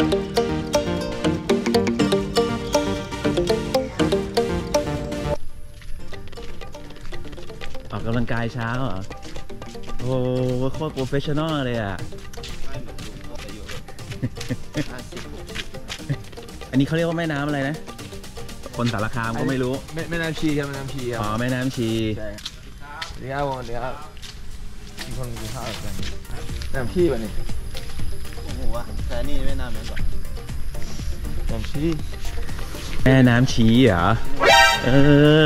ออกกำลังกายเช้าเหรอโอ้โหโคตรโปรเฟชชั่นอลเลยอ่ะ อันนี้เขาเรียกว่าแม่น้ำอะไรนะคนสารคามก็ไม่รู้แม่น้ำชีครับแม่น้ำชีครับอ๋อแม่น้ำชีใช่เดี๋ยวเดี๋ยวมีคนกินข้าวกันแม่น้ำชีวะนี่โอ้โหแต่นี่แม่น้ำนั้นก่อนน้ำชีแม่น้ำชีเหรอเออ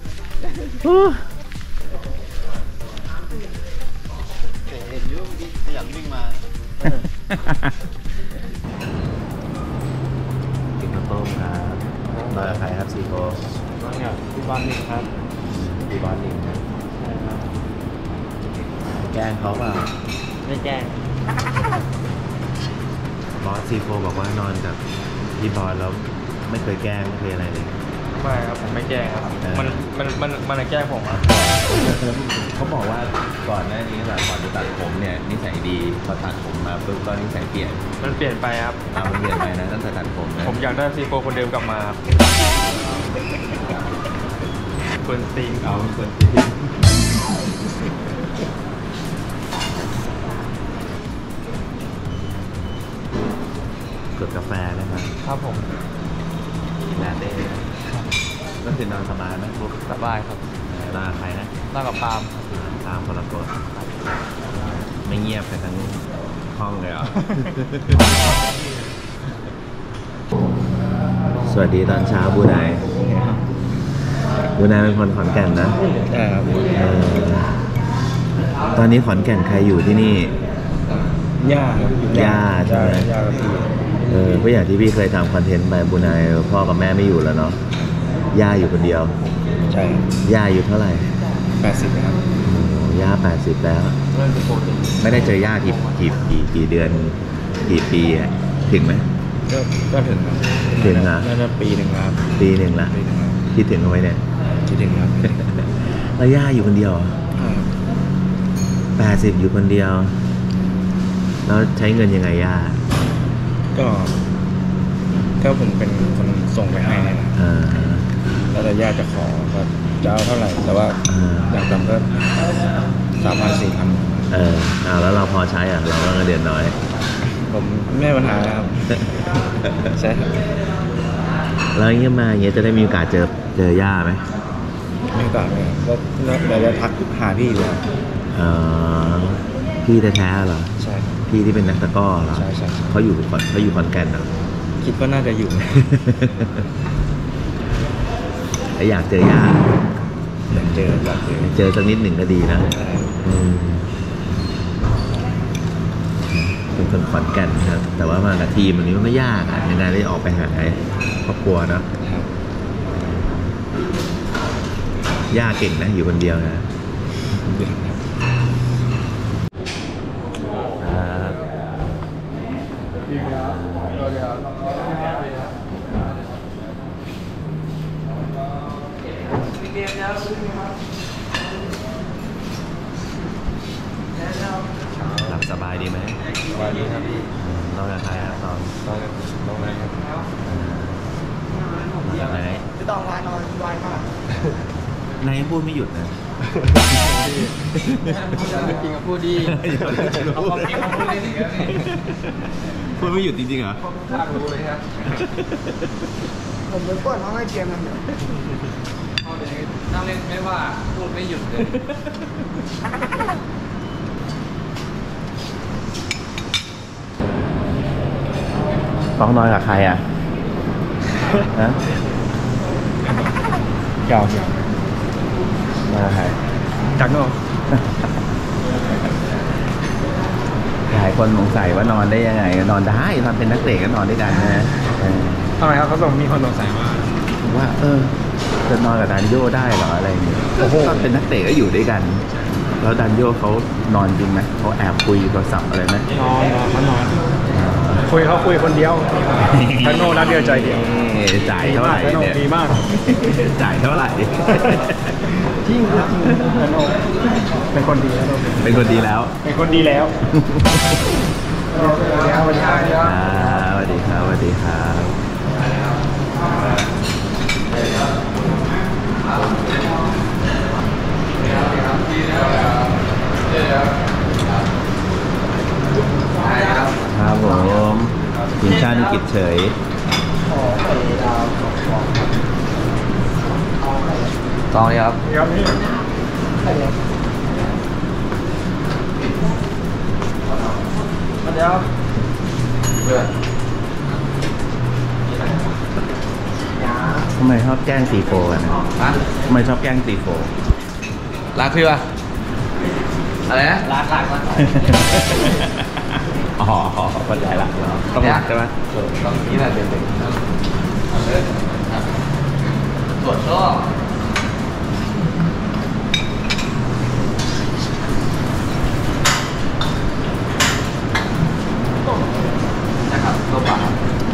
เห็นอยู่ที่ขยันวิ่งมากินข้าวต้มครับมากับใครครับซีโฟมาเนี่ยพี่บอลนี่ครับพี่บอลนี่ครับใช่ครับแกล้งเขาเปล่าไม่แกล้งบอสซีโฟบอกว่านอนกับพี่บอลแล้วไม่เคยแกล้งไม่เคยอะไรเลยไม่ครับผมไม่แกล้งครับมันแกล้งผมครับเขาบอกว่าก่อนหน้านี้แบบก่อนจะตัดผมเนี่ยนิสัยดีพอตัดผมมาปุ๊บก็นิสัยเปลี่ยนมันเปลี่ยนไปครับมันเปลี่ยนไปนะตั้งแต่ตัดผมนะผมอยากได้ซีโฟคนเดิมกลับมาคนตีนเอาคนตีนกดกาแฟนะครับครับผมแลนเต้ก็คือนอนสบายไหมพวกสบายครับนอนใครนะนอนกับปาล์มคนละคนไม่เงียบกันทั้งห้องเลยเหรอ สวัสดีตอนเช้าบูไนเป็นคนขอนแก่นนะใช่ครับตอนนี้ขอนแก่นใครอยู่ที่นี่ย่าใช่ไหมก็อย่างที่พี่เคยทำคอนเทนต์ไปบูไนพ่อกับแม่ไม่อยู่แล้วเนาะย่าอยู่คนเดียวใช่ย่าอายุเท่าไหร่ 80ครับย่า80แล้วไม่ได้เจอย่ากี่เดือนกี่ปีอ่ะถึงไหมก็ถึงครับถึงนะน่าจะปีหนึ่งครับปีหนึ่งละคิดถึงเอาไว้เนี่ยคิดถึงครับแล้วย่าอยู่คนเดียว80อยู่คนเดียวแล้วใช้เงินยังไงย่าก็ผมเป็นคนส่งไปให้นะแล้วแต่ญาติจะขอก็จะเอาเท่าไหร่แต่ว่าอย่างต่ำก็3,000-4,000 แล้วเราพอใช้เราก็เงินเดือนน้อยผมไม่มีปัญหาครับใช่แล้วอย่างเงี้ยมาอย่างเงี้ยจะได้มีโอกาสเจอย่าไหมไม่โอกาสเลยก็เราจะทักหาพี่อยู่แล้วพี่แท้ๆเหรอใช่พี่ที่เป็นนักตะก้อเหรอใช่เขาอยู่ขอนแก่นเหรอคิดว่าน่าจะอยู่แต่อยากเจอย่าอยากเจอสักนิดหนึ่งก็ดีนะเป็นคนขอนแก่นครับแต่ว่ามากับทีมอันนี้มันไม่ยากในการที่ออกไปหาครอบครัวเนาะย่าเก่งนะอยู่คนเดียวนะหลับสบายดีไหมสบายดีครับพี่นอนกับใครครับนอนไหนครับไหนไม่ต้องวายนอนวายมากนายพูดไม่หยุดนะจริงกับพูดดีเอาความจริงมาพูดเลยดิพูดไม่หยุดจริงๆเหรออยากรู้เลยครับผมเป็นคนเขาให้เกมนั่นอยู่นั่งเล่นไม่ว่าพูดไม่หยุดเลยต้องนอนกับใครอ่ะฮะเก่ามาใครจักโน่หลายคนสงสัยว่านอนได้ยังไงนอนได้ตอนเป็นนักเตะก็นอนด้วยกันนะทำไมครับเขามีคนสงสัยว่าจะนอนกับดันโย่ได้เหรออะไรอย่างเงี้ยตอนเป็นนักเตะก็อยู่ด้วยกันแล้วดันโย่เขานอนจริงไหมเขาแอบคุยโทรศัพท์อะไรไหมนอนเขานอนคุยคนเดียวทันโน่รักเดียวใจเดียวจ่ายเท่าไหร่เนี่ยดีมากจ่ายเท่าไหร่จริงทันโน่เป็นคนดีแล้วเป็นคนดีแล้วสวัสดีครับสวัสดีสดีครับ ครับผมทีมชาติอังกฤษเฉยตองนี้ครับทำไมชอบแกล้งซีโฟกันนะฮะทำไมชอบแกล้งซีโฟรักพี่ปะอะไรนะรักอ๋อเข้าใจละต้องรักใช่ไหมต้องนี้แหละเด็กๆส่วนก็นะครับตัวเปล่า